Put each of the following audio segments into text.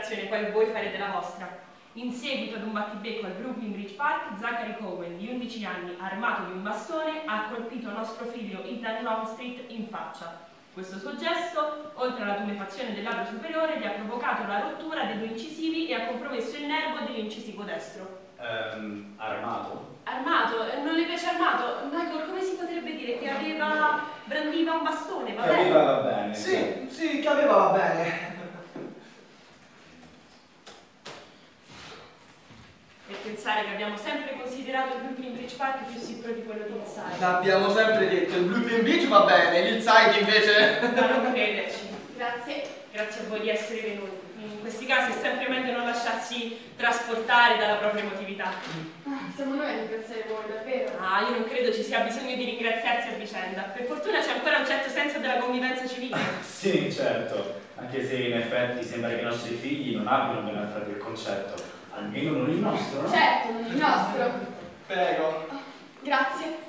celebrazione, poi voi farete la vostra. In seguito ad un battibecco al Brooklyn Bridge Park, Zachary Cohen, di 11 anni, armato di un bastone, ha colpito nostro figlio Ethan Longstreet in faccia. Questo suo gesto, oltre alla tumefazione del labbro superiore, gli ha provocato la rottura dei 2 incisivi e ha compromesso il nervo dell'incisivo destro. Armato? Armato? Non le piace armato? Michael, come si potrebbe dire? Che brandiva un bastone, va bene? Che aveva va bene. Sì, che aveva va bene. E pensare che abbiamo sempre considerato il Brooklyn Bridge Park più sicuro di quello di Hillside. L'abbiamo sempre detto, il Brooklyn Bridge va bene, l'Hillside invece... Ma non crederci. Grazie. Grazie a voi di essere venuti. In questi casi è sempre meglio non lasciarsi trasportare dalla propria emotività. Siamo noi a ringraziare voi, davvero. Io non credo ci sia bisogno di ringraziarsi a vicenda. Per fortuna c'è ancora un certo senso della convivenza civile. Sì, certo. Anche se in effetti sembra che i nostri figli non abbiano ben afferrato il concetto. Almeno non il nostro, no? Certo, non il nostro. Prego. Grazie.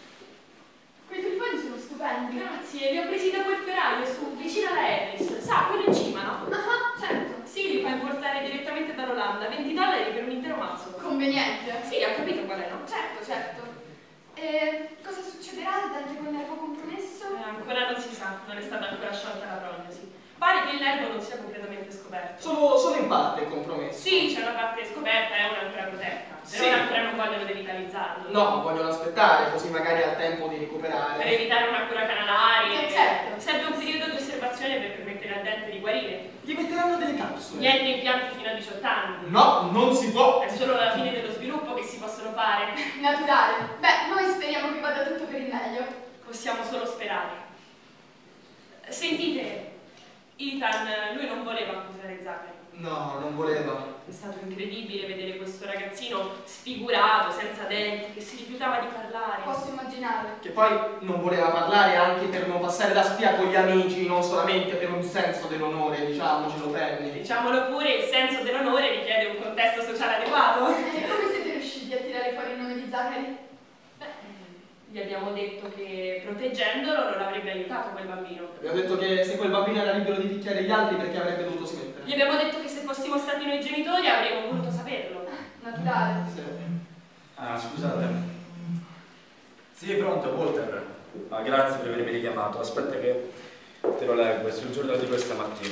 Quei tulipani sono stupendi. Grazie, li ho presi da quel ferraio su, vicino alla Ellis. Sa, quello in cima, no? Certo. Sì, li fa importare direttamente dall'Olanda, $20 per un intero mazzo. Conveniente. Sì, ha capito qual è, no? Certo. E cosa succederà al dente col nervo compromesso? Ancora non si sa, non è stata ancora sciolta la prognosi. Pare che il nervo non sia completamente scoperto. Solo in parte compromesso. Sì, c'è una parte scoperta e una ancora protetta. Per ora ancora non vogliono devitalizzarlo. No, vogliono aspettare, così magari ha tempo di recuperare. Per evitare una cura canalaria. Certo. Serve un periodo di osservazione per permettere al dente di guarire. Gli metteranno delle capsule. Niente impianti fino a 18 anni. No, non si può. È solo la fine dello sviluppo che si possono fare. Naturale. Beh, noi speriamo che vada tutto per il meglio. Possiamo solo sperare. Sentite, Ethan, lui non voleva accusare Zachary. No, non voleva. È stato incredibile vedere questo ragazzino sfigurato, senza denti, che si rifiutava di parlare. Posso immaginare. Che poi non voleva parlare anche per non passare da spia con gli amici, non solamente per un senso dell'onore, diciamocelo, Penny. Diciamolo pure, il senso dell'onore richiede un contesto sociale adeguato. E come siete riusciti a tirare fuori il nome di Zachary? Gli abbiamo detto che proteggendolo non avrebbe aiutato quel bambino. Abbiamo detto che se quel bambino era libero di picchiare gli altri, perché avrebbe dovuto smettere. Gli abbiamo detto che se fossimo stati noi genitori avremmo voluto saperlo. Naturale. Sì. Scusate. Sì, pronto, Walter. Ma grazie per avermi richiamato. Aspetta che te lo leggo, è sul giornale di questa mattina.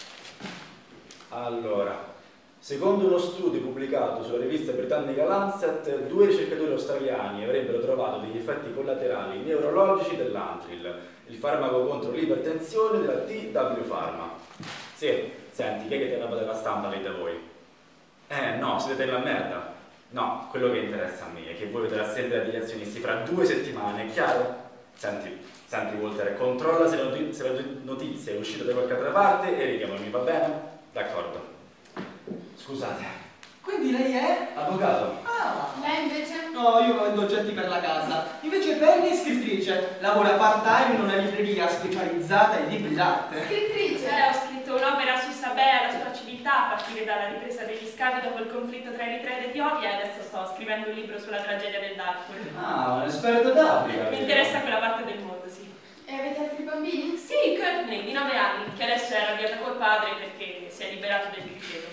Allora, secondo uno studio pubblicato sulla rivista britannica Lancet, 2 ricercatori australiani avrebbero trovato degli effetti collaterali neurologici dell'Antril, il farmaco contro l'ipertensione della TW Pharma. Sì, senti, chi è che tiene la della stampa lì da voi? No, siete nella merda. No, quello che interessa a me è che voi avete l'assemblea degli azionisti fra 2 settimane, è chiaro? Senti Walter, controlla se la notizia è uscita da qualche altra parte e richiamami, va bene? D'accordo. Scusate. Quindi lei è? Avvocato. Lei invece? No, io vendo oggetti per la casa. Invece Penny è scrittrice. Lavora part-time in una libreria specializzata in libri d'arte. Scrittrice? Ho scritto un'opera su Sabea e la sua civiltà a partire dalla ripresa degli scavi dopo il conflitto tra Eritrea ed Etiopia e adesso sto scrivendo un libro sulla tragedia del Darfur. Un esperto d'Africa. Mi interessa quella parte del mondo, sì. E avete altri bambini? Sì, Courtney, di 9 anni, che adesso è arrabbiata col padre perché si è liberato del criceto.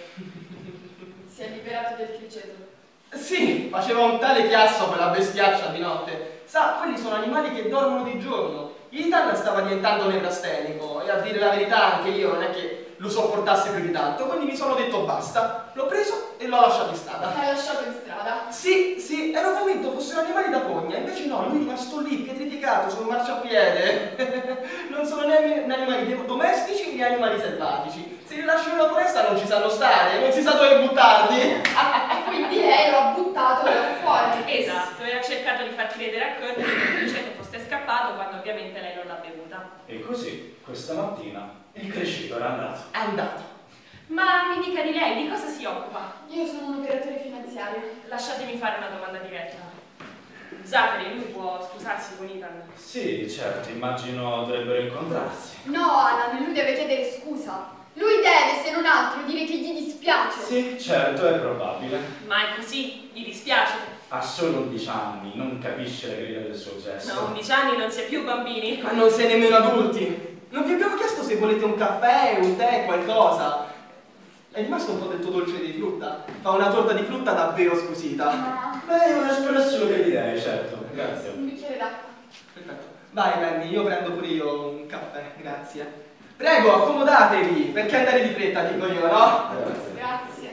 Si è liberato del criceto. Sì, faceva un tale chiasso quella bestiaccia di notte. Sa, quelli sono animali che dormono di giorno. Ethan stava diventando nevrastenico e a dire la verità anche io non è che lo sopportassi più di tanto, quindi mi sono detto basta. L'ho preso e l'ho lasciato in strada. L'hai lasciato in strada? Sì, ero convinto fossero animali da fogna, invece no, lui è rimasto lì, pietrificato sul marciapiede. Non sono né animali domestici né animali selvatici. Se li lascio nella foresta non ci sanno stare, non si sa dove buttarli. E quindi lei lo ha buttato là fuori. Esatto, e ha cercato di far credere a Courtney che il criceto fosse scappato quando ovviamente lei non l'ha bevuta. E così, questa mattina, il criceto era andato. È andato. Ma mi dica di lei, di cosa si occupa? Io sono un operatore finanziario. Lasciatemi fare una domanda diretta. Zachary, lui può scusarsi con Ethan? Sì, certo, immagino dovrebbero incontrarsi. No, Alan, lui deve chiedere scusa. Lui deve, se non altro, dire che gli dispiace. Sì, certo, è probabile. Ma è così? Gli dispiace? Ha solo 11 anni, non capisce la gravità del suo gesto. No, 11 anni non si è più bambini. Ma non sei nemmeno adulti. Non vi abbiamo chiesto se volete un caffè, un tè, qualcosa. È rimasto un po' del tuo dolce di frutta? Fa una torta di frutta davvero squisita. Ma Beh, io espresso che direi, certo. Grazie. un bicchiere d'acqua. Perfetto. Vai Benny, io prendo pure io un caffè, grazie. Prego, accomodatevi, perché andare di fretta, dico io, no? Grazie. Grazie.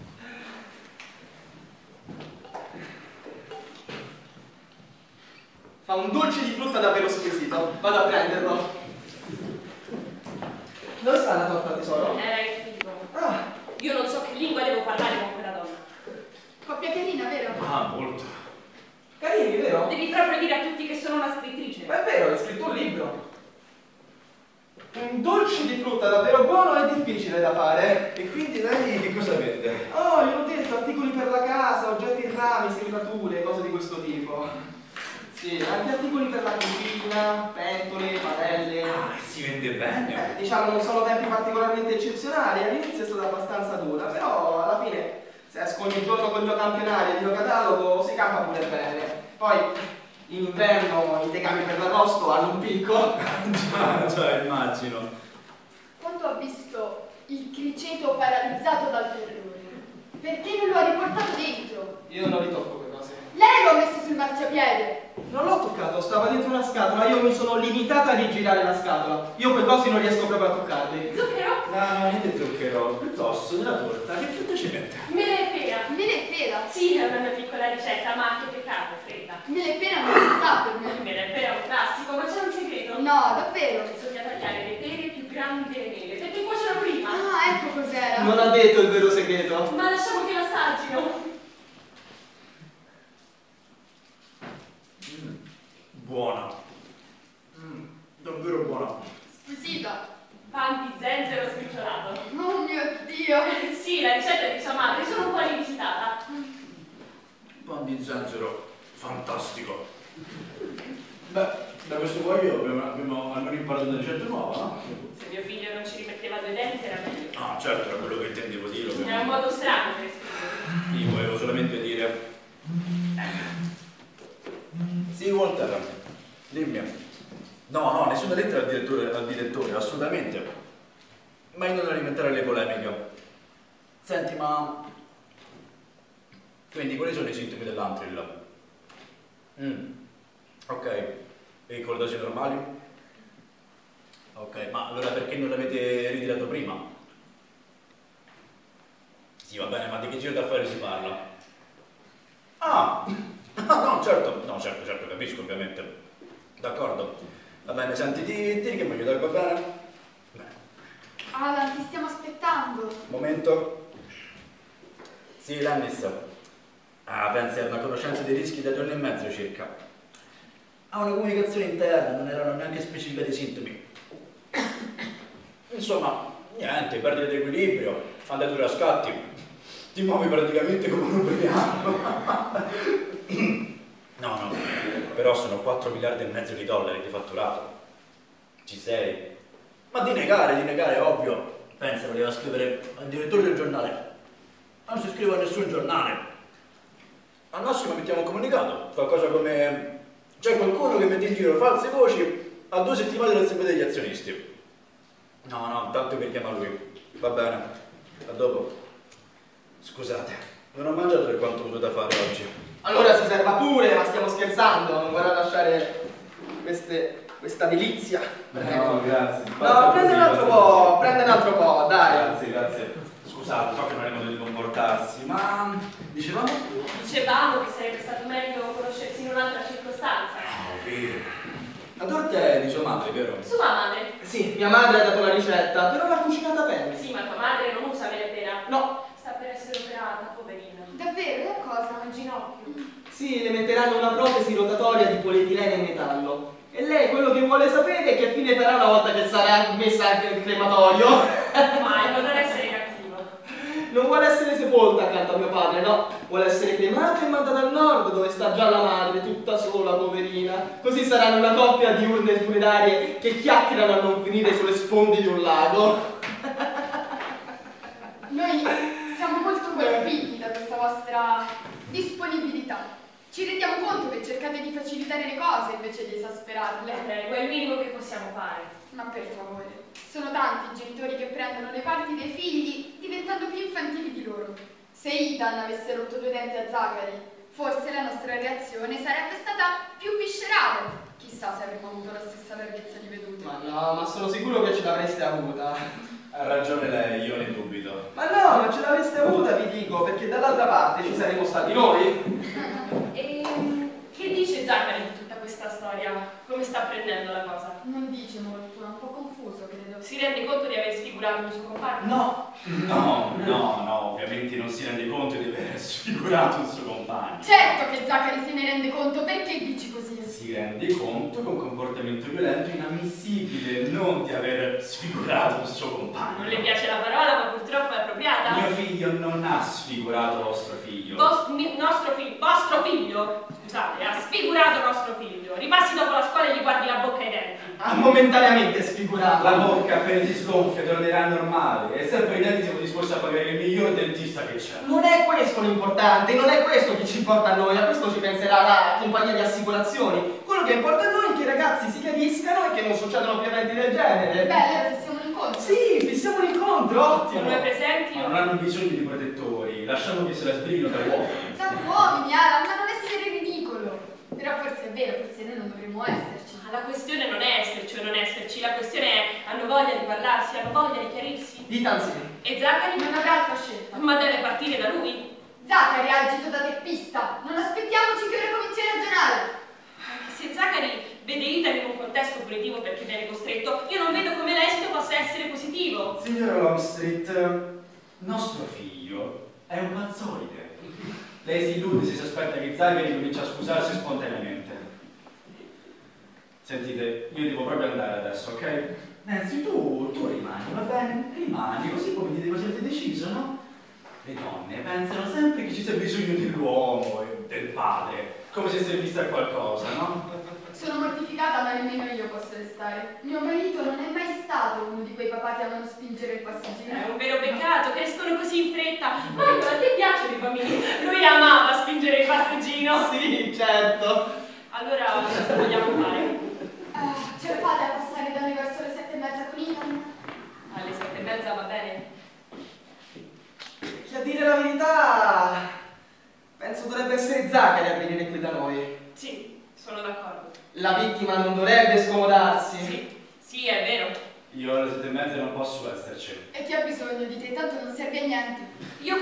Fa un dolce di frutta davvero squisito. Vado a prenderlo. Dove sta la torta, tesoro? Era il figlio. Ah, Io non so che lingua devo parlare con quella donna. Coppia carina, vero? Ah, molto. carini, vero? Devi proprio dire a tutti che sono una scrittrice. Ma è vero, hai scritto un libro. Un dolce di frutta davvero buono e difficile da fare. E quindi lei che cosa vende? Oh, io ho detto articoli per la casa, oggetti in rami, serrature, cose di questo tipo. Sì, anche articoli per la cucina, pentole, padelle. Ah, si vende bene. Diciamo non sono tempi particolarmente eccezionali, all'inizio è stata abbastanza dura, però alla fine se esco ogni giorno con il mio campionario e il mio catalogo si campa pure bene. Poi in inverno i tegami per l'arrosto hanno un picco. Già, immagino. Quando ha visto il criceto paralizzato dal terrore, perché non lo ha riportato dentro? Io non ritocco quelle cose. Lei lo ha messo sul marciapiede. Non l'ho toccato, stava dentro una scatola, io mi sono limitata a rigirare la scatola. Io quei cosi non riesco proprio a toccarli. Zucchero? No, niente zucchero, piuttosto nella torta, che frutta ci mette? Mele e pera. Mele e pera. Sì, è una mia piccola ricetta, ma che peccato, fredda. Mele e pera non lo fa per me. Mele e pera è un classico, ma c'è un segreto. No, davvero. Bisogna tagliare le pere più grandi delle mele, perché cuociono prima. Ah, ecco cos'era. Non ha detto il vero segreto. Ma lasciamo che l'assaggino. Buona. Davvero buona. Squisita. Pan di zenzero sbriciolato. Oh mio Dio. Sì, la ricetta è di sua madre, sono un po' rivisitata. Pan di zenzero, fantastico. Beh, da questo poi abbiamo almeno imparato una ricetta nuova, no? Se mio figlio non ci rimetteva due denti era meglio. Ah, certo, era quello che intendevo dire. È un modo strano per scrivere. Io volevo solamente dire... Sì, Walter, dimmi. No, nessuna lettera al direttore, assolutamente. Ma io non alimentare le polemiche. Senti, ma... Quindi, quali sono i sintomi dell'Antril? Ok. E i cordosi normali? Ok, ma allora perché non l'avete ritirato prima? Sì, va bene, ma di che giro d'affari si parla? Ah! No, certo, capisco ovviamente. D'accordo. Va bene, senti, ti che mi aiutai, va bene? Alan, ti stiamo aspettando. Momento. Sì, Lannis. Ah, pensi a una conoscenza dei rischi da 2 anni e mezzo circa. Ha una comunicazione interna, non erano neanche specificati i sintomi. Insomma, niente, perdita di equilibrio, andatura a scatti. Ti muovi praticamente come un ubriaco. No, però sono 4 miliardi e mezzo di dollari di fatturato. Ci sei? Ma di negare, ovvio. Pensa, voleva scrivere al direttore del giornale. Non si scrive a nessun giornale. Al massimo mettiamo un comunicato, qualcosa come... C'è qualcuno che mette in giro false voci a 2 settimane dall'assemblea degli azionisti. No, tanto mi chiama lui. Va bene, a dopo. Scusate, non ho mangiato per quanto ho avuto da fare oggi. Allora si serva pure, ma stiamo scherzando, non vorrà lasciare questa delizia. No, grazie. No, prende un altro po', dai. Grazie. Scusate, so che non è modo di comportarsi, ma... Dicevamo? Dicevamo che sarebbe stato meglio conoscersi in un'altra circostanza. Vero. La torta è di sua madre, vero? Sua madre? Sì, mia madre ha dato la ricetta, però l'ha cucinata bene. Sì, ma tua madre non usa mele e pera. No. Sta per essere operata, poverina. Davvero? Da cosa? Al ginocchio. Sì, le metteranno una protesi rotatoria di polietilene in metallo. E lei quello che vuole sapere è che fine farà una volta che sarà messa anche nel crematorio. Mai, non essere cattivo. Non vuole essere sepolta accanto a mio padre, no. Vuole essere cremata e mandata al nord, dove sta già la madre, tutta sola, poverina. Così saranno una coppia di urne funerarie che chiacchierano a non finire sulle sponde di un lago. Noi siamo molto colpiti da questa vostra disponibilità. Ci rendiamo conto che cercate di facilitare le cose invece di esasperarle. Prego, è il minimo che possiamo fare. Ma per favore, Sono tanti i genitori che prendono le parti dei figli diventando più infantili di loro. Se Ethan avesse rotto due denti a Zachary, forse la nostra reazione sarebbe stata più viscerale. Chissà se avremmo avuto la stessa larghezza di vedute. Ma no, ma sono sicuro che ce l'avreste avuta. Ha ragione lei, io ne dubito. Ma no, ma ce l'avreste avuta, vi dico, perché dall'altra parte ci saremmo stati noi. E che dice Zachary di tutta questa storia? Come sta prendendo la cosa? Non dice molto, è un po' confuso, credo. Si rende conto di aver sfigurato un suo compagno? No, ovviamente non si rende conto di aver sfigurato il suo compagno. Certo che Zachary se ne rende conto, perché dici così? Si rende conto che un comportamento violento inammissibile, non di aver sfigurato il suo compagno. Non le piace la parola, ma purtroppo è appropriata. Mio figlio non ha sfigurato vostro figlio. Vostro figlio? Scusate, ha sfigurato nostro figlio. Ripassi dopo la scuola e gli guardi la bocca e i denti. Ha momentaneamente sfigurato. La bocca appena si sgonfia tornerà normale e sempre i denti siamo disposti a pagare il miglior dentista che c'è. Non è questo l'importante, non è questo che ci importa a noi, a questo ci penserà la compagnia di assicurazioni. Quello che importa a noi è che i ragazzi si chiariscano e che non succedano più eventi del genere. Beh, allora fissiamo un incontro. Sì, fissiamo un incontro, ottimo. Sono due presenti. Ma non hanno bisogno di protettori, lasciamo che se la sbrigino da uomini. Da uomini, Alan, ma non essere ridicolo. Però forse è vero, forse noi non dovremmo esserci. Ma la questione non è esserci o non esserci, la questione è hanno voglia di parlarsi, hanno voglia di chiarirsi. Dite sì. E Zachary? Non avrà altra scelta. Ma deve partire da lui. Zachary ha agito da teppista. Non aspettiamoci che ora cominci a ragionare. Anche se Zachary vede Ethan in un contesto punitivo perché viene costretto, io non vedo come l'esito possa essere positivo. Signora Longstreet, nostro figlio è un pazzoide. Lei si illude se si aspetta che Zachary comincia a scusarsi spontaneamente. Sentite, io devo proprio andare adesso, ok? Nancy, tu rimani, va bene? Rimani, così come dite cosa avete deciso, no? Le donne pensano sempre che ci sia bisogno dell'uomo e del padre, come se servisse a qualcosa, no? Sono mortificata, ma nemmeno io posso restare. Mio marito non è mai stato uno di quei papà che amano spingere il passeggino. È un vero peccato, crescono così in fretta. Michael, a te piacciono i bambini? Lui amava spingere il passeggino. Sì, certo. Allora, cosa vogliamo fare? Ce la fate a passare da noi verso le 7:30 con Ethan? Alle 7:30 va bene? Che a dire la verità, penso dovrebbe essere Zachary a venire qui da noi. Sì, sono d'accordo. La vittima non dovrebbe scomodarsi. Sì, è vero. Io alle 7:30 non posso esserci. E chi ha bisogno di te? Tanto non serve a niente. Io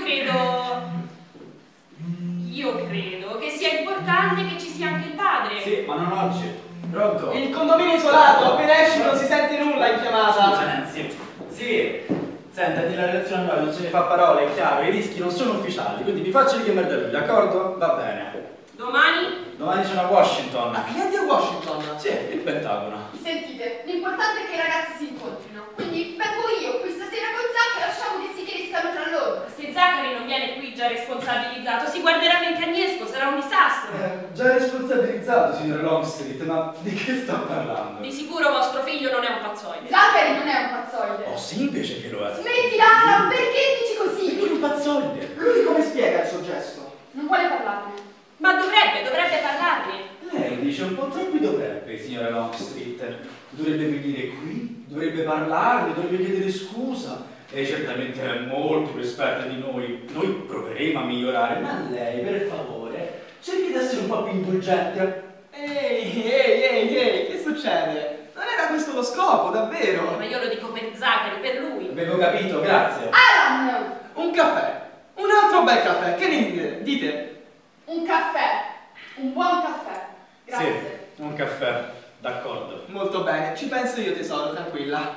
credo che sia importante che ci sia anche il padre. Sì, ma non oggi. Pronto? Il condominio isolato, appena esci non si sente nulla in Scusa, chiamata. Nancy. Sì. Senta, di la relazione a noi non se ne fa parole, è chiaro, i rischi non sono ufficiali, quindi vi faccio richiamare da lui, d'accordo? Va bene. Domani? Domani sono a Washington. Ma clienti a Washington? Sì, il Pentagono. Sentite, l'importante è che i ragazzi si incontrino. Quindi vengo io qui stasera con Zach e lasciamo che si chiariscano tra loro. Se Zachary non viene qui già responsabilizzato, si guarderanno in cagnesco, sarà un disastro. Già responsabilizzato, signor Longstreet, ma di che sto parlando? Di sicuro vostro figlio non è un pazzoide. Zachary non è un pazzoide. Oh sì, invece che lo è. Smettila, Alan, perché dici così? Lui è un pazzoide. Lui come spiega il suo gesto? Non vuole parlarne. Ma dovrebbe parlarne. Lei dice un po' troppo dovrebbe, signora Longstreet. Dovrebbe venire qui, dovrebbe parlarne, dovrebbe chiedere scusa. Lei certamente è molto più esperta di noi. Noi proveremo a migliorare, ma lei, per favore, cerchi di essere un po' più indulgente. Ehi, che succede? Non era questo lo scopo, davvero? Ma io lo dico per Zachary, per lui. Avevo capito, grazie. Alan! Un caffè. Un altro bel caffè. Che ne dite? Dite? Un caffè. Un buon caffè. Grazie. Sì, un caffè, d'accordo. Molto bene. Ci penso io, tesoro, tranquilla.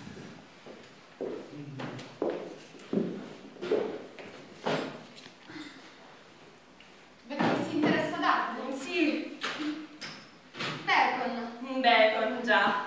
Vedo che si interessa d'arte. Sì, Bacon. un bacon, già.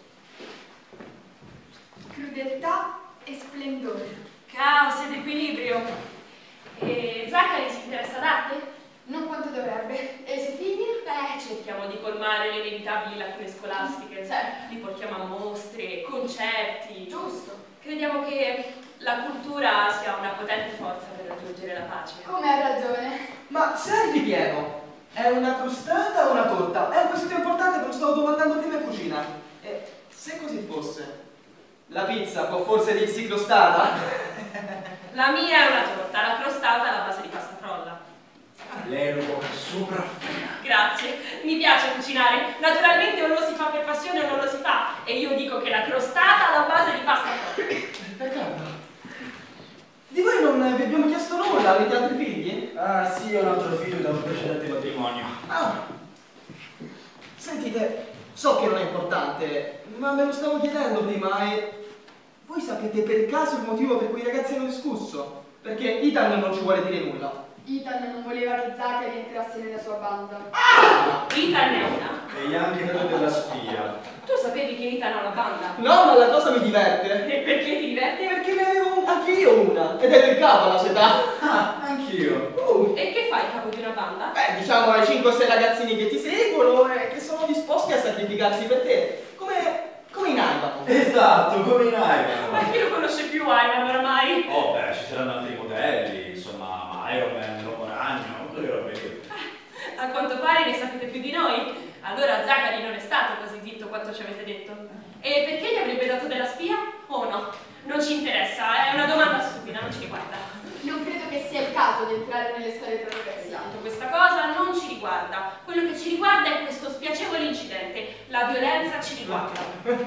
Crudeltà e splendore. Caos ed equilibrio. E Zachary si interessa d'arte? Non quanto dovrebbe. E i suoi figli? Beh, cerchiamo di colmare le inevitabili lacune scolastiche. Certo. Li portiamo a mostre, concerti. Giusto. Crediamo che la cultura sia una potente forza per raggiungere la pace. Come ha ragione. Ma se hai ripieno, è una crostata o una torta? È un quesito importante, me lo stavo domandando prima in cucina. E se così fosse, La pizza può forse dirsi crostata? La mia è una torta, la crostata alla base di pasta frolla. Lei lo vuole sopra. Grazie, mi piace cucinare. Naturalmente o lo si fa per passione o non lo si fa. E io dico che la crostata alla base di pasta frolla. D'accordo. Di voi non vi abbiamo chiesto nulla, avete altri figli? Ah sì, ho un altro figlio da un precedente matrimonio. Ah. Sentite, so che non è importante, ma me lo stavo chiedendo prima e... Voi sapete per caso il motivo per cui i ragazzi hanno discusso? Perché Ethan non ci vuole dire nulla. Ethan non voleva che Zachary entrasse nella sua banda. Ethan è una. E gli ha anche dato della spia. Tu sapevi che Ethan ha una banda? No, ma la cosa mi diverte. E perché ti diverte? Perché ne avevo anche io una. Ed è del capo alla sua età. Ah, anch'io. E che fa il capo di una banda? Beh, diciamo ai 5 o 6 ragazzini che ti seguono e che sono disposti a sacrificarsi per te. Come in Ivan. Esatto, come in Ma Iron. chi lo conosce più Ivan oramai? Oh beh, ci saranno altri modelli, insomma, Iron Man, l'uomo ragno, quelle robe lì. A quanto pare ne sapete più di noi. Allora Zachary non è stato così zitto quanto ci avete detto. E perché gli avrebbe dato della spia? O no? Non ci interessa, è una domanda stupida, non ci riguarda. Non credo che sia il caso di entrare nelle storie tra ragazzi. Esatto, questa cosa non ci riguarda. Quello che ci riguarda è questo spiacevole incidente. La violenza ci riguarda.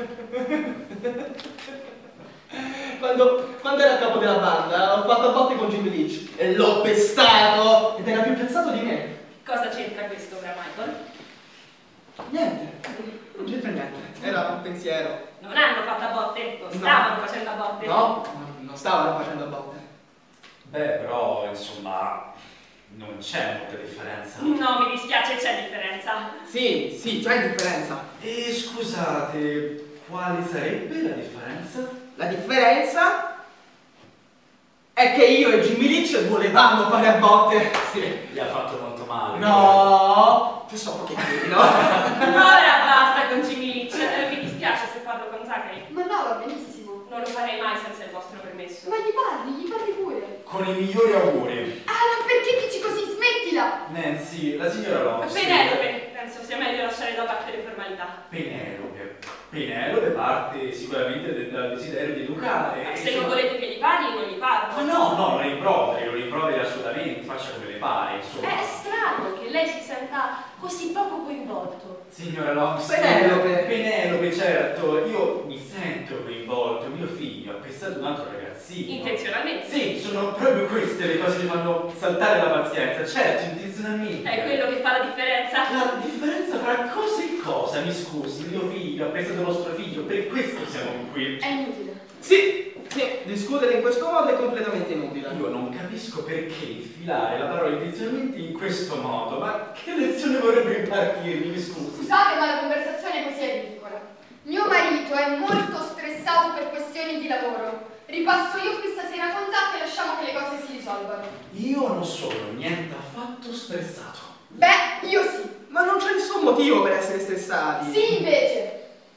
Quando ero a capo della banda ho fatto a botte con Jimmy Leach e l'ho pestato ed era più pensato di me. Cosa c'entra questo ora, Michael? Niente, non c'entra niente. Era un pensiero. Non hanno fatto a botte, non No. stavano facendo a botte. No, non stavano facendo a botte. Beh, però, insomma, non c'è molta differenza. No, mi dispiace, c'è differenza. Sì, c'è differenza. E scusate, quale sarebbe la differenza? La differenza è che io e Jimmy Leach volevamo fare a botte. Sì. Gli ha fatto molto male. No, tu so pochettino. Ora basta con Jimmy Leach. Mi dispiace se parlo con Zachary. Ma no, va benissimo. Non lo farei mai senza il vostro permesso. Ma gli parli pure. Con i migliori auguri. Ah, ma perché dici così? Smettila! Nancy, la signora Longsi. Penelope, penso sia meglio lasciare da parte le formalità. Penelope parte sicuramente dal desiderio di educare. Se non volete che gli parli, non gli parlo. Ma no, non lo rimproveri assolutamente, faccia come le pare, insomma. È strano che lei si senta così poco coinvolto. Signora Longsi. Penelope, certo, io mi sento coinvolto, mio figlio ha pestato un altro ragazzino. Intenzionalmente. Sì, sono proprio queste le cose che fanno saltare la pazienza, certo, intenzionalmente. È quello che fa la differenza. La differenza fra cosa e cosa, mi scusi, mio figlio ha pestato il nostro figlio, per questo siamo qui. È inutile. Sì, discutere in questo modo è completamente inutile. Io non capisco perché infilare la parola intenzionalmente in questo modo, ma che lezione vorrebbe impartirmi, mi scusi? Scusate, ma la conversazione così è ridicola. Mio marito è molto stressato per questioni di lavoro. Ripasso io qui stasera con Zach e lasciamo che le cose si risolvano. Io non sono niente affatto stressato. Beh, io sì. Ma non c'è nessun motivo per essere stressati. Sì, invece.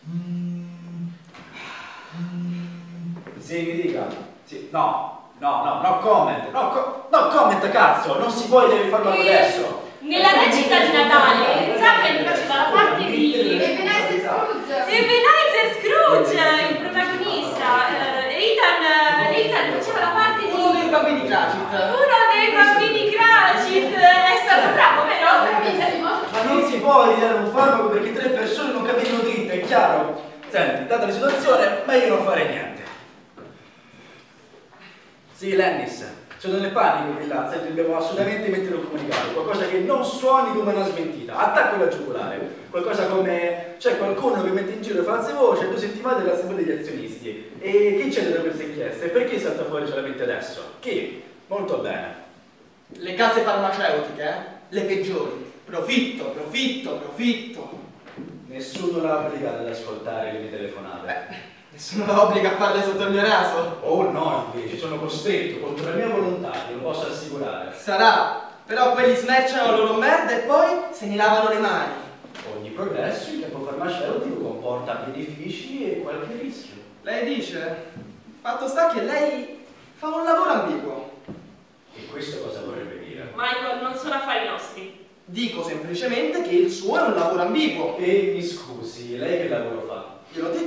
Sì, mi dica. Sì, no comment. No comment, cazzo, non si può, devi farlo adesso. Nella recita di Natale, Zachary faceva la parte di Ebenezer Scrooge. Ebenezer Scrooge, il protagonista. Ethan faceva la parte di Uno dei bambini Cratchit. uno dei bambini Cratchit. È stato bravo, vero? Bravissimo. Ma non si può ridare un farmaco perché 3 persone non camminano dritte, è chiaro? Senti, data la situazione, meglio non fare niente. Sì, Lennis, sono nel panico qui là, senti, dobbiamo assolutamente mettere un comunicato, qualcosa che non suoni come una smentita, attacco alla giugulare, qualcosa come c'è qualcuno che mette in giro false voci a 2 settimane dell'assemblea degli azionisti. E chi c'è da queste inchieste? Perché salta fuori solamente adesso? Chi? Molto bene. Le case farmaceutiche, le peggiori. Profitto. Nessuno l'ha obbligato ad ascoltare le mie telefonate. Nessuno la obbliga a farle sotto il mio naso. Oh no, invece, sono costretto contro la mia volontà, te lo posso assicurare. Sarà, però quelli smerciano la loro merda e poi se ne lavano le mani. Ogni progresso in campo farmaceutico comporta benefici e qualche rischio. Lei dice, fatto sta che lei fa un lavoro ambiguo. E questo cosa vorrebbe dire? Michael, non sono affari nostri. Dico semplicemente che il suo è un lavoro ambiguo. E mi scusi, lei che lavoro fa? Gliel'ho detto.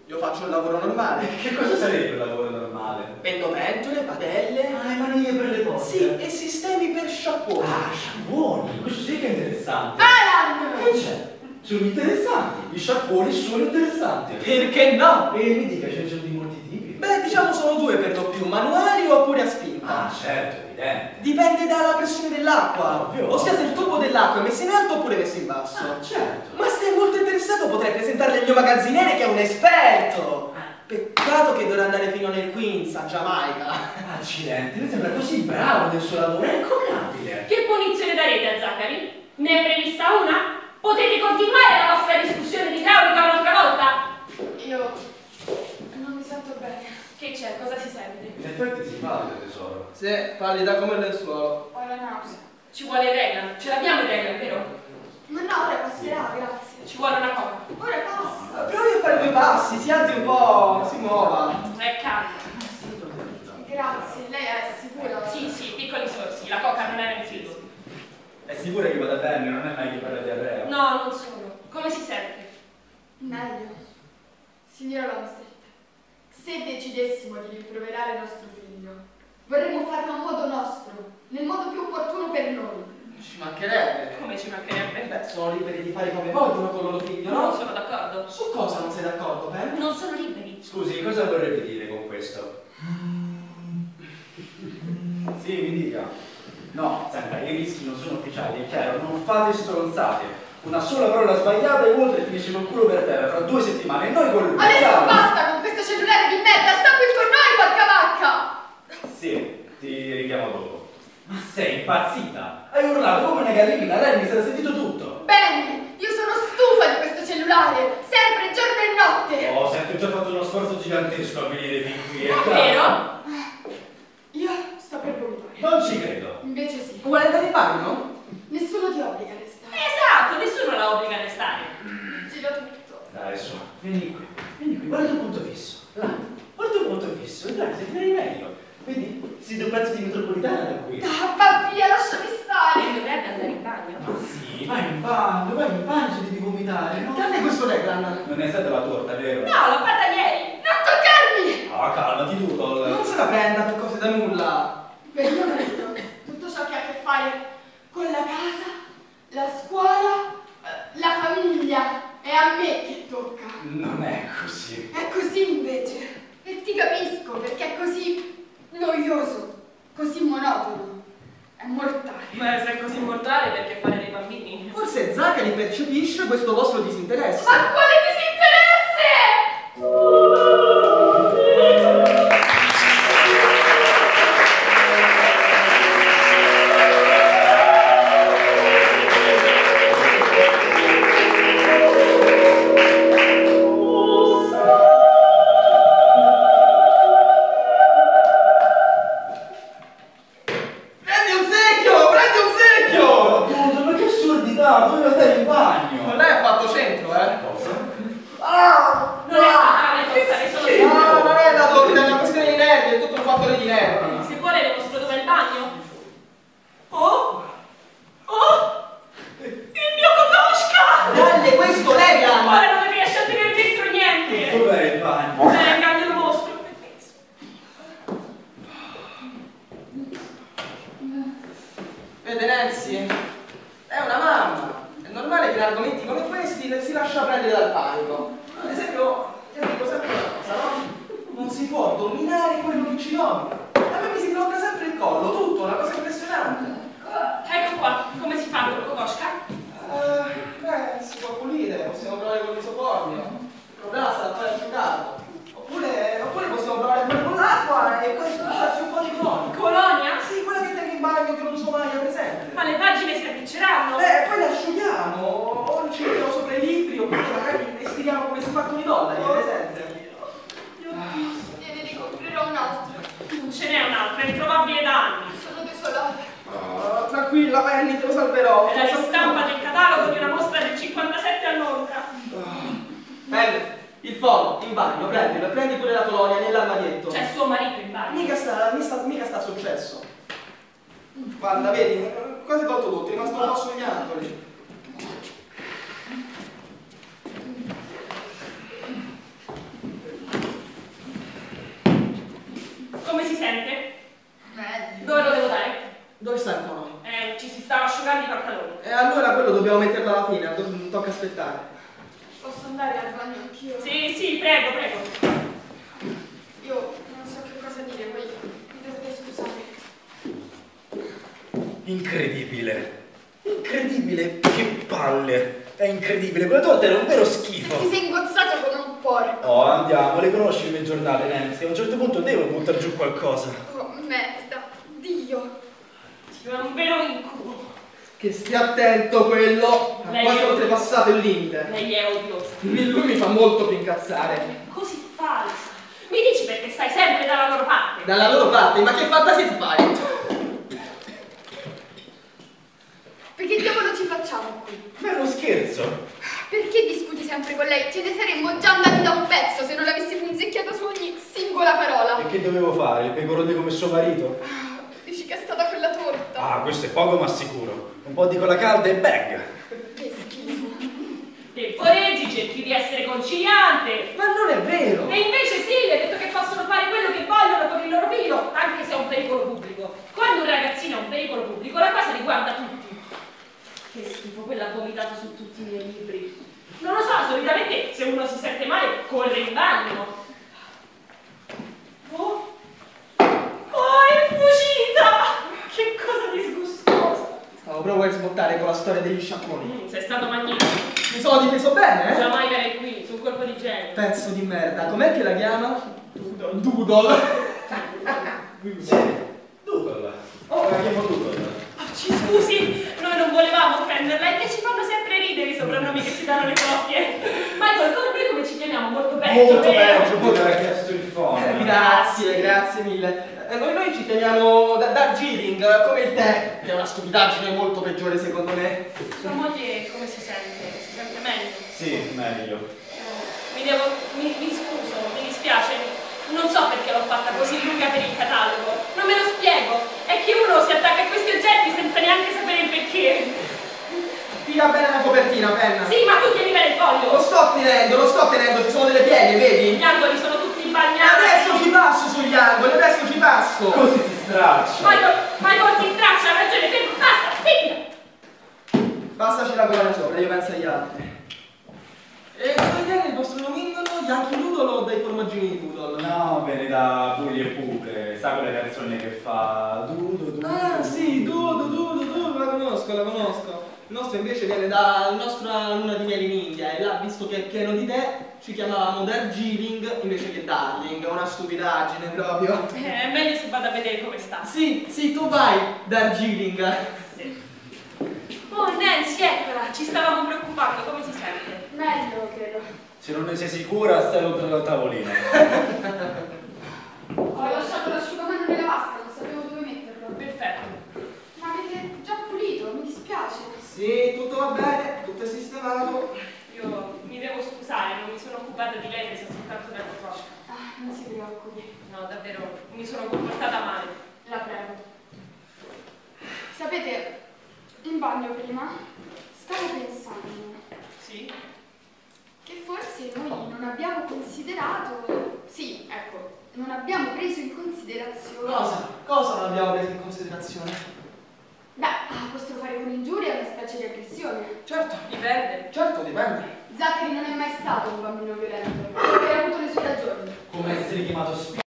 Io faccio il lavoro normale. Che cosa sarebbe un lavoro normale? Vendo pentole, padelle. Ah, le maniglie per le porte. Sì, e sistemi per sciacquoni. Ah, sciacquoni, questo sì che è interessante. Alan! Che c'è? Sono interessanti, i sciacquoni sono interessanti. Perché no? E mi dica, ce ne sono di molti tipi. Beh, diciamo sono due per lo più, manuali oppure a spinta. Ah, certo, evidente. Dipende dalla pressione dell'acqua. Ovvio. Ossia se il tubo dell'acqua è messo in alto oppure messo in basso. Ah, certo. Ma se è molto interessato potrei presentarle il mio magazziniere che è un esperto. Peccato che dovrà andare fino nel Queens, a Giamaica. Accidenti, mi sembra così bravo nel suo lavoro, è incommiabile. Che punizione darete a Zachary? Ne è prevista una? Potete continuare la vostra discussione di idraulica un'altra volta? Io non mi sento bene. Che c'è? Cosa si sente? In effetti si parla, tesoro. Sì, pallida come il lenzuolo. Ho la nausea. Ci vuole Reglan? Ce l'abbiamo Reglan, vero? Ma no, ora passerà, grazie. Ci vuole una coca. Ora passa. Provi a fare due passi, si alzi un po', si muova. È calma. Grazie, lei è sicura? Sì, sì, piccoli sorsi. La coca non era in frigo. È sicura che vada bene, non è mai che parla di diarrea? No, non sono. Come si sente? Meglio. Signora Longstreet, se decidessimo di rimproverare nostro figlio, vorremmo farlo a modo nostro, nel modo più opportuno per noi. Ci mancherebbe. Come ci mancherebbe? Beh, sono liberi di fare come vogliono con il loro figlio, Non no? sono d'accordo. Su cosa non sei d'accordo, Ben? Non sono liberi. Scusi, cosa vorrebbe dire con questo? Sì, mi dica. No, senta, i rischi non sono ufficiali, è chiaro, non fate stronzate. Una sola parola sbagliata e Walter finisce col culo per terra fra 2 settimane e noi con lui. Adesso Calma. basta con questo cellulare di merda, sta qui con noi, porca vacca! Sì, ti richiamo dopo. Ma sei impazzita? Hai urlato come una gallina, lei mi si era sentito tutto. Bene, io sono stufa di questo cellulare, sempre giorno e notte. Oh, senti, ho già fatto uno sforzo gigantesco a venire fin qui. È vero? Io sto per vomitare. Non ci credo. Invece sì. Vuole andare in bagno? Nessuno ti obbliga a restare. Esatto, nessuno la obbliga a restare. Gira tutto. Dai, su, vieni qui, guarda il punto fisso. Là, guarda il punto fisso, vedrai, sentirai meglio. Vedi? Si vede un pezzo di metropolitana da qui. Ah, va via, lasciami stare. Dovrebbe andare in bagno. Ma sì, vai in bagno se devi vomitare, no? Dammi questo Reglan. Non è stata la torta, vero? No, l'ho fatta ieri. Non toccarmi! Ah, calmati tu, Non se la prenda per cose da nulla. Benedetto, tutto ciò che ha a che fare con la casa, la scuola, la famiglia, è a me che tocca. Non è così. È così invece. E ti capisco perché è così noioso, così monotono. È mortale. Ma se è così mortale perché fare dei bambini? Forse Zachary percepisce questo vostro disinteresse. Ma quale disinteresse! Dovevo andare in bagno. Non è fatto centro, eh? Cosa? Non è fatale, pensare solo Sì. che... No, non è la torta, è una questione di nervi, è tutto un fattore di nervi. Se vuole le mostro dov'è il bagno. Oh! Oh! Il mio Kokoschka! Dalle questo Reglan! Ora non riesce a tenere dentro niente! Dov'è il bagno? Glielo mostro. Vede Nancy, è una mamma. È normale che in argomenti come questi si lascia prendere dal panico. Ad esempio, io dico sempre una cosa, no? Non si può dominare quello che ci domina. A me mi si blocca sempre il collo, tutto, una cosa impressionante. Ecco qua, come si fa col Kokoschka? Beh, si può pulire, possiamo provare con l'isoformio. Il problema sarà poi asciugarlo. Oppure possiamo provare a fare con l'acqua e poi spostarci un po' di colonia. Colonia? Sì, quella che tengo in bagno che non uso mai, è presente. Ma le pagine si appicceranno. Poi le asciughiamo, o ci mettiamo sopra i libri, oppure magari le stiriamo come si fa con i dollari, è presente? Gliene ricomprerò un altro. Non ce n'è un'altra, è introvabile da anni. Sono desolata. Tranquilla, Penny, te lo salverò. È la ristampa del catalogo di una mostra del 57 a Londra. Penny, il fono, in bagno, prendilo, e prendi pure la colonia nell'armadietto. C'è suo marito in bagno. Mica sta successo. Guarda, vedi, quasi tolto tutto, è rimasto un po' sugli angoli. si sente? Meglio. Dove lo devo dare? Dove sta il cono? Ci si stava asciugando i pantaloni. E allora quello dobbiamo metterlo alla fine, tocca aspettare. Posso andare al bagno anch'io? Sì, prego, prego. Io non so che cosa dire, poi mi dovete scusare. Incredibile. Incredibile. Che palle. È incredibile. Quella torta era un vero schifo. Ti sei ingozzato come un porco. Oh, andiamo. Le conosci le mie giornate, Nancy? A un certo punto devo buttare giù qualcosa. Oh, merda. Dio. È un vero incubo. Che stia attento quello. Ha Lei quasi è- oltrepassato il limite. Lei è odiosa. Lui mi fa molto più incazzare. Così falsa. Mi dici perché stai sempre dalla loro parte? Dalla loro parte, ma che fantasia ti fai? Perché diavolo ci facciamo qui? Ma è uno scherzo. Perché discuti sempre con lei? Ce ne saremmo già andati da un pezzo se non l'avessi punzecchiata su ogni singola parola. E che dovevo fare? Il pecorone come suo marito? Dici che è stata quella torta? Ah, questo è poco ma sicuro. Un po' di cola calda e bang. Che schifo. Temporeggi, cerchi di essere conciliante. Ma non è vero! E invece sì, le hai detto che possono fare quello che vogliono con il loro figlio, anche se è un pericolo pubblico. Quando un ragazzino è un pericolo pubblico, la cosa riguarda tutti. Che schifo, quella ha vomitato su tutti i miei libri. Non lo so, solitamente se uno si sente male, corre in bagno. Oh, è fuggita! Che cosa disgustosa! Stavo proprio per sbottare con la storia degli sciacquoni. Sei stato magnifico. Mi sono difeso bene, eh? Giamaica è qui, sul colpo di genio. Pezzo di merda. Com'è che la chiama? Doodle. Sì. Doodle. Oh, la chiamo Doodle. Ci scusi, noi non volevamo offenderla, è che ci fanno sempre ridere i soprannomi che ci danno le coppie. Michael, noi come ci chiamiamo? Molto peggio, Molto vero? peggio, pure ha chiesto il phone. Grazie mille. Noi ci chiamiamo Darjeeling, come il tè, che è una stupidaggine molto peggiore secondo me. Sua moglie come si sente? Si sente meglio? Sì, meglio. Mi scuso, mi dispiace. Non so perché l'ho fatta così lunga per il catalogo. Non me lo spiego. È che uno si attacca a questi oggetti senza neanche sapere il perché. Tira bene la copertina, penna. Sì, ma tu tieni bene il foglio. Lo sto tenendo, ci sono delle pieghe, vedi? Gli angoli sono tutti bagnati. Adesso ci passo sugli angoli, adesso ci passo. Così si straccia. Michael si straccia, ha ragione, fermo, basta, figlio. Passaci la colonna sopra, io penso agli altri. E come viene il vostro nomignolo? Yankee Doodle o dai formaggini di Doodle? No, viene da Pugli e Pupe. Sa quella canzone che fa Dudo. Ah sì, Doodle, la conosco. Il nostro invece viene dalla nostra luna di miele in India e là, visto che è pieno di tè, ci chiamavamo Darjeeling invece che Darling, è una stupidaggine proprio. È meglio se vado a vedere come sta. Sì, tu vai, Darjeeling. Sì. Oh Nancy, eccola, ci stavamo preoccupando, come si sente? Meglio, credo. Se non ne sei sicura, stai lontano dal tavolino. Ho lasciato l'asciugamano nella vasca, non sapevo dove metterlo. Perfetto. Ma avete già pulito, mi dispiace. Sì, tutto va bene, tutto è sistemato. Io mi devo scusare, non mi sono occupata di lei, penso soltanto tempo fa. Ah, non si preoccupi, No, davvero, mi sono comportata male. la prego. Sapete, in bagno prima stavo pensando Sì? che forse noi non abbiamo considerato, sì, ecco, non abbiamo preso in considerazione. Cosa non abbiamo preso in considerazione? Beh, apostrofare fare con ingiuria è una specie di aggressione. Certo, Dipende. dipende. Zachary non è mai stato un bambino violento, perché ha avuto le sue ragioni. Come essere chiamato